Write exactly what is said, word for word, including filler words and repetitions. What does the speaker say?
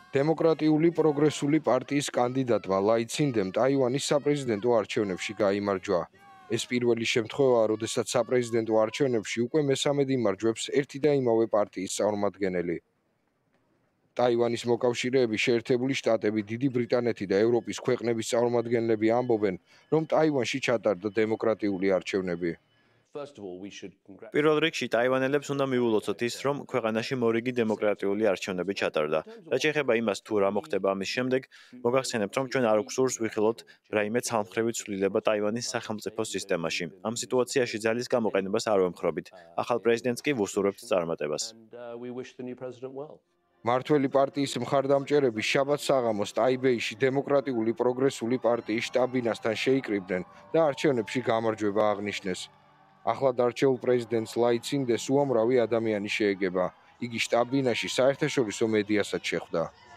დემოკრატიული პროგრესული პარტიის კანდიდატმა ლაიცინდემ ტაივანის საპრეზიდენტო არჩევნებში გაიმარჯვა. ეს პირველი შემთხვევაა, როდესაც საპრეზიდენტო არჩევნებში უკვე მესამედ იმარჯვებს ერთი და იმავე პარტიის წარმომადგენელი. ტაივანის მოკავშირეები, შეერთებული შტატები, დიდი ბრიტანეთი და ევროპის ქვეყნების წარმომადგენლები ამბობენ, რომ ტაივანში ჩატარდა დემოკრატიული არჩევნები. პირველ რიგში ტაივანელებს უნდა მიულოცოთ ის, რომ ქვეყანაში მორიგი დემოკრატიული არჩევნები ჩატარდა. რაც შეეხება იმას, თუ რა მოხდება ამის შემდეგ, მოგახსენებთ, რომ ჩვენ არ გვსურს ვიხილოთ რაიმე ცალმხრივი ცვლილება ტაივანის სახელმწიფო სისტემაში. ამ სიტუაციაში ძალის გამოყენებას არ ვემხრობით. ახალ პრეზიდენტს კი ვუსურვებთ წარმატებას. მართველი პარტიის მხარდამჭერები შაბათ საღამოს ტაიბეიში დემოკრატიული პროგრესული პარტიის შტაბ-ბინასთან შეიკრიბნენ და არჩევნებში გამარჯვება აღნიშნეს. ახლად არჩეულ პრეზიდენტს ლაიცინდეს უამრავი ადამიანი შეეგება. იგი შტაბ-ბინაში საერთაშორისო მედიასაც შეხვდა.